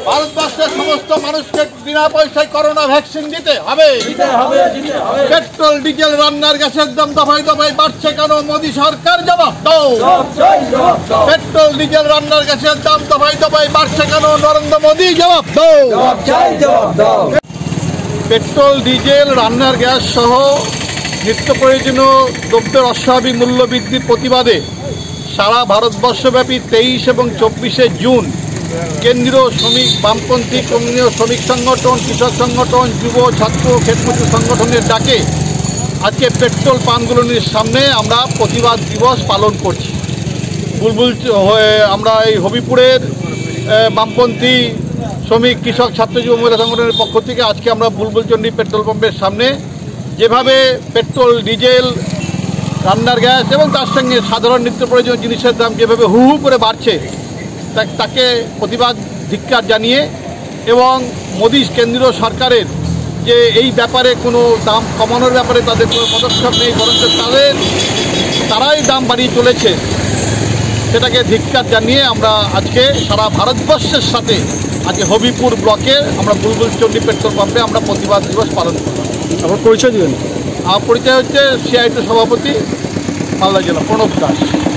ভারতবর্ষের সমস্ত মানুষকে বিনা পয়সায় করোনা ভ্যাকসিন দিতে হবে। পেট্রোল ডিজেল রান্নার গ্যাসের দাম দফায় দফায় বাড়ছে কেন? মোদী সরকার জবাব দাও। পেট্রোল ডিজেল রান্নার গ্যাসের দাম দফায় দফায় বাড়ছে কেন? নরেন্দ্র মোদী জবাব দাও। পেট্রোল ডিজেল রান্নার গ্যাস সহ নিত্য প্রয়োজনীয় দ্রব্যের অস্বাভাবিক মূল্য বৃদ্ধির প্রতিবাদে সারা ভারতবর্ষব্যাপী 23 এবং 24শে জুন কেন্দ্রীয় শ্রমিক, বামপন্থী কেন্দ্রীয় শ্রমিক সংগঠন, কৃষক সংগঠন, যুব, ছাত্র, ক্ষেতমজুর সংগঠনের ডাকে আজকে পেট্রোল পাম্পগুলোর সামনে আমরা প্রতিবাদ দিবস পালন করছি। বুলবুল হয়ে আমরা এই হবিপুরের বামপন্থী শ্রমিক, কৃষক, ছাত্র, যুব, মহিলা সংগঠনের পক্ষ থেকে আজকে আমরা বুলবুলচন্ডী পেট্রোল পাম্পের সামনে যেভাবে পেট্রোল, ডিজেল, রান্নার গ্যাস এবং তার সঙ্গে সাধারণ নিত্য প্রয়োজনীয় জিনিসের দাম যেভাবে হু হু করে বাড়ছে তাকে প্রতিবাদ ধিক্কার জানিয়ে এবং মোদী কেন্দ্রীয় সরকারের যে এই ব্যাপারে কোনো দাম কমানোর ব্যাপারে তাদের কোনো পদক্ষেপ নেই, বরঞ্চ তারাই দাম বাড়িয়ে চলেছে, সেটাকে ধিক্কার জানিয়ে আমরা আজকে সারা ভারতবর্ষের সাথে আজকে হবিপুর ব্লকে আমরা বুলবুলচন্ডী পেট্রোল পাম্পে আমরা প্রতিবাদ দিবস পালন করলাম। আমার পরিচয় দিবেন? আমার পরিচয় হচ্ছে সিআইটি সভাপতি মালদা জেলা প্রণব দাস।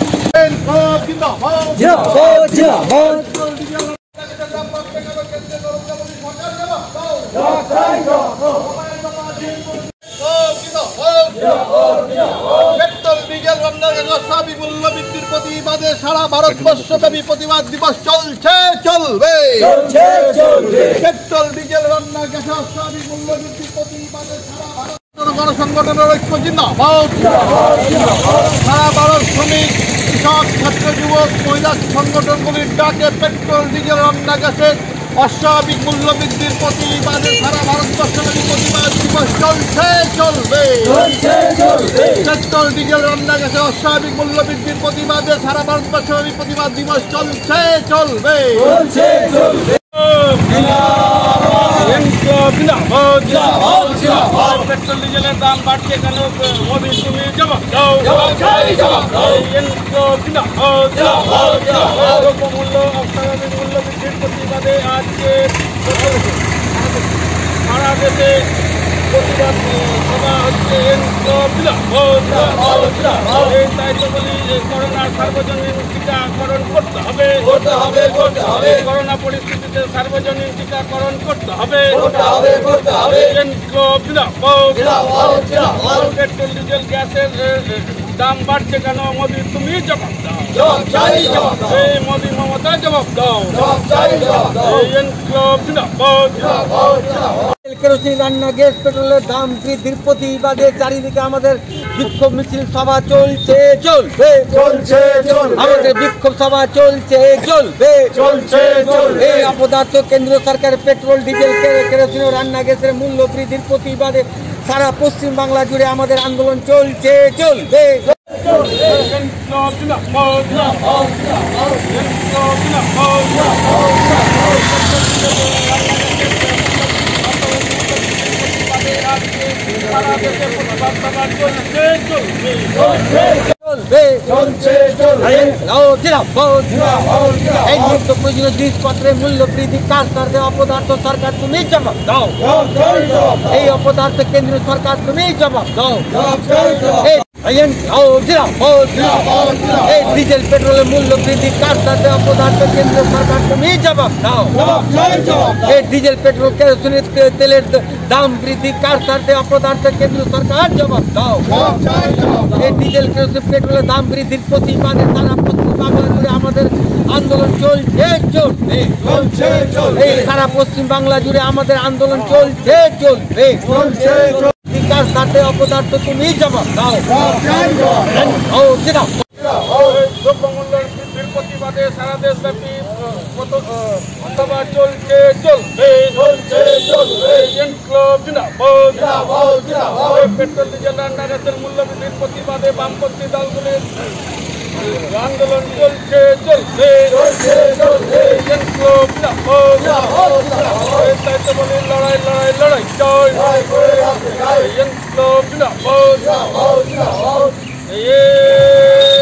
পেট্রোল ডিজেল রান্নার গ্যাস অস্বাভাবিক মূল্য বৃদ্ধির প্রতিবাদে সারা ভারতবর্ষব্যাপী প্রতিবাদ দিবস চলছে, চলবে। পেট্রোল ডিজেল রান্নার গ্যাস অস্বাভাবিক মূল্য বৃদ্ধির প্রতিবাদে সারা ভারত গণসংগঠনের ঐক্য জিন্দাবাদ। সারা ভারত শ্রমিক, কৃষক, ছাত্র, যুবক, মহিলা সংগঠনগুলির ডাকে পেট্রোল ডিজেল রান্না গ্যাসের অস্বাভাবিক মূল্য বৃদ্ধির প্রতিবাদে সারা ভারতবর্ষব্যাপী প্রতিবাদ দিবস চলছে, চলবে। পেট্রোল ডিজেল রান্না গ্যাসের অস্বাভাবিক মূল্য বৃদ্ধির প্রতিবাদে সারা ভারতবর্ষব্যাপী প্রতিবাদ দিবস চলছে, চলবে। পেট্রোল ডিজেলের দাম বাড়ছে কেন? মোদী তুমি জবাব দাও। দ্রব্যমূল্য অস্বাভাবিক মূল্য বৃদ্ধির প্রতিবাদে আজকে সারা দেশে প্রতিবাদ সভা হচ্ছে। এই দায়িত্বগুলি করোনার সার্বজনীন টিকাকরণ করতে হবে। করোনা পরিস্থিতিতে সার্বজনীন টিকাকরণ করতে হবে। পেট্রোল ডিজেল গ্যাসের দাম বাড়ছে কেন? মোদী তুমি জবাব দাও। এই মোদী মমতা জবাব দাও। কেরোসিন, রান্না গ্যাস, পেট্রোলের দাম বৃদ্ধির প্রতিবাদে চারিদিকে আমাদের বিক্ষোভ মিছিল সভা চলছে, চলবে। আমাদের বিক্ষোভ সভা চলছে, চলবে। এই অপদার্থ কেন্দ্র সরকার পেট্রোল, ডিজেল, কেরোসিন ও রান্না গ্যাসের মূল্য বৃদ্ধির প্রতিবাদে সারা পশ্চিম বাংলা জুড়ে আমাদের আন্দোলন চলছে, চলবে। এই নিত্য প্রয়োজনীয় জিনিসপত্রের মূল্য বৃদ্ধি কার সাথে? অপদার্থ সরকার তুমি জবাব দাও। এই অপদার্থ কেন্দ্রীয় সরকার তুমি জবাব দাও। এই ডিজেল পেট্রোলের মূল্য বৃদ্ধি কার সাথে? অপদার্থ কেন্দ্রীয় সরকার তুমি জবাব দাও। এই ডিজেল পেট্রোল কেরোসিনের তেলের দাম বৃদ্ধি কার সাথে? অপদার্থ কেন্দ্রীয় সরকার জবাব দাও। এই ডিজেল কেরোসিন পেট্রোলের দাম বৃদ্ধির প্রতিবাদে সারা পশ্চিম বাংলা জুড়ে আমাদের আন্দোলন চলছে, চলবে। এই সারা পশ্চিম বাংলা জুড়ে আমাদের আন্দোলন চলছে, চলবে। কার সাথে? অপদার্থ তুমি জবাব দাও। দ্রব্যমূল্যের বৃদ্ধির প্রতিবাদে সারা দেশব্যাপী সভা চলছে, চলবে। পেট্রোল ডিজেল রান্না গ্যাসের মূল্য বৃদ্ধির প্রতিবাদে বামপন্থী দলগুলির আন্দোলন চলছে, চলবে। লড়াই লড়াই লড়াই জয়।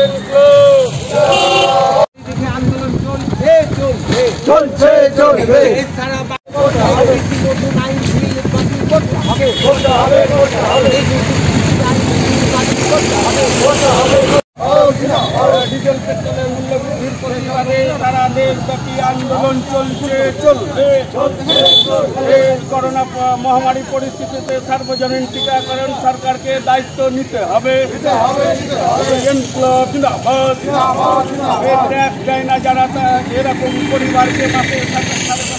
আন্দোলন চলছে, চলবে। এছাড়া নতুন আইন বিল বাতিল করতে হবে এই ডিজেল পেট্রোলের মূল্য বৃদ্ধির প্রতিবাদে সারা দেশব্যাপী আন্দোলন চলছে এই করোনা মহামারী পরিস্থিতিতে সার্বজনীন টিকাকরণ সরকারকে দায়িত্ব নিতে হবে। ট্যাক্স দেয় না যারা এরকম পরিবারকে মাসে